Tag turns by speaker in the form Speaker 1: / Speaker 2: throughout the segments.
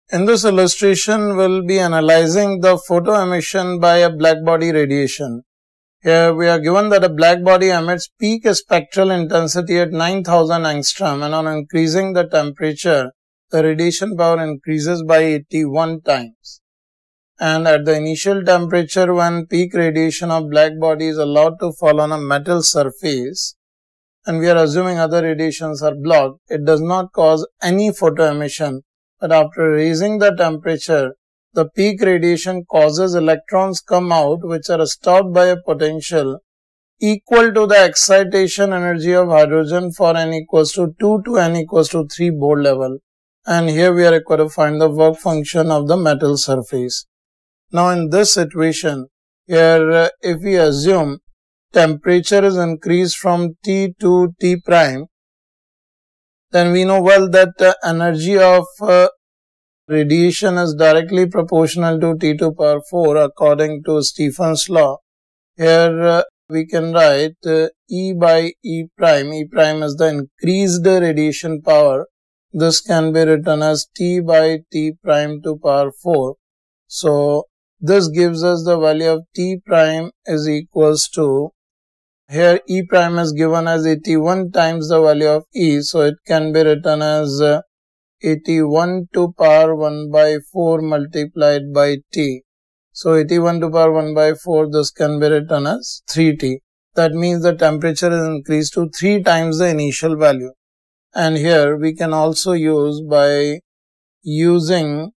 Speaker 1: In this illustration, we'll be analyzing the photoemission by a blackbody radiation. Here we are given that a blackbody emits peak spectral intensity at 9000 angstrom, and on increasing the temperature, the radiation power increases by 81 times. And at the initial temperature, when peak radiation of blackbody is allowed to fall on a metal surface, and we are assuming other radiations are blocked, it does not cause any photoemission. But after raising the temperature, the peak radiation causes electrons come out which are stopped by a potential equal to the excitation energy of hydrogen for n equals to 2 to n equals to 3 Bohr level. And here we are required to find the work function of the metal surface. Now in this situation, here if we assume temperature is increased from T to T prime, then we know well that the energy of radiation is directly proportional to T to power 4 according to Stephen's law. Here we can write E by E prime. E prime is the increased radiation power. This can be written as T by T prime to power 4. So this gives us the value of T prime is equals to, here E prime is given as 81 times the value of E, so it can be written as 81 to power 1 by 4 multiplied by T. So 81 to power 1 by 4, this can be written as 3T. That means the temperature is increased to 3 times the initial value. And here we can also use by using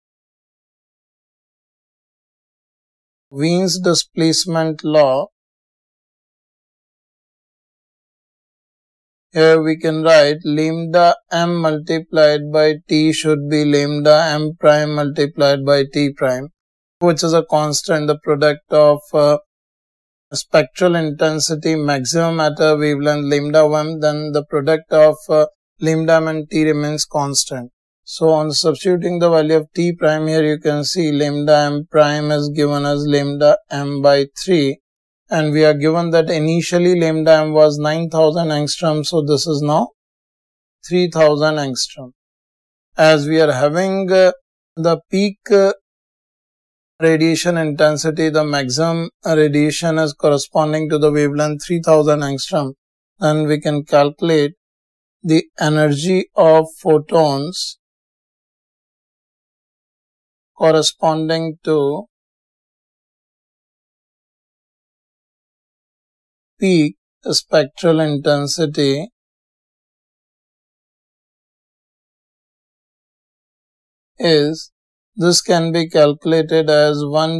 Speaker 1: Wien's displacement law. Here we can write lambda m multiplied by T should be lambda m prime multiplied by T prime, which is a constant, the product of spectral intensity maximum at a wavelength lambda m, then the product of lambda m and T remains constant. So on substituting the value of T prime here, you can see lambda m prime is given as lambda m by 3. And we are given that initially lambda m was 9000 angstrom, so this is now 3000 angstrom. As we are having the peak radiation intensity, the maximum radiation is corresponding to the wavelength 3000 angstrom, and we can calculate the energy of photons corresponding to peak spectral intensity is, this can be calculated as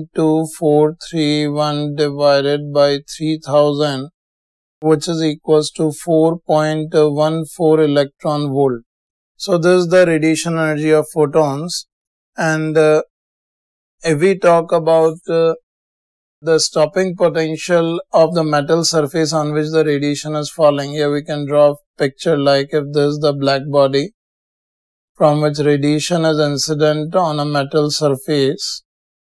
Speaker 1: 12431 divided by 3000, which is equals to 4.14 electron volt. So this is the radiation energy of photons. And if we talk about the stopping potential of the metal surface on which the radiation is falling, here we can draw a picture like if this is the black body from which radiation is incident on a metal surface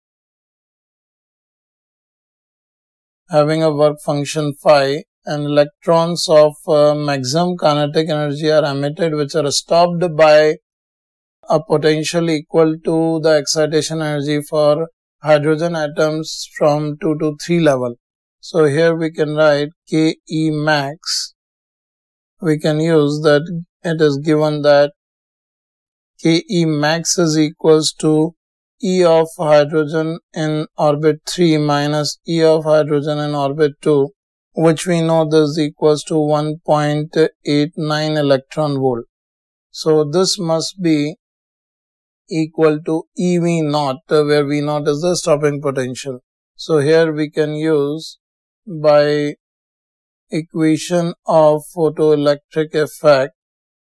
Speaker 1: having a work function phi, and electrons of maximum kinetic energy are emitted which are stopped by a potential equal to the excitation energy for hydrogen atoms from 2 to 3 level. So here we can write Ke max. We can use that it is given that Ke max is equals to E of hydrogen in orbit 3 minus E of hydrogen in orbit 2, which we know this is equals to 1.89 electron volt. So this must be equal to EV naught, where V naught is the stopping potential. So here we can use by equation of photoelectric effect,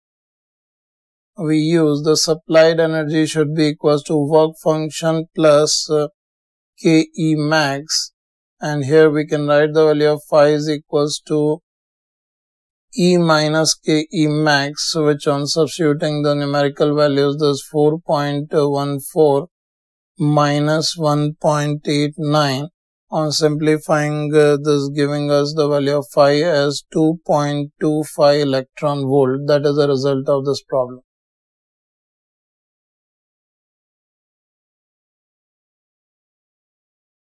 Speaker 1: we use the supplied energy should be equals to work function plus Ke max, and here we can write the value of phi is equals to E minus Ke max, which on substituting the numerical values, this 4.14 minus 1.89. On simplifying this, giving us the value of phi as 2.25 electron volt. That is the result of this problem.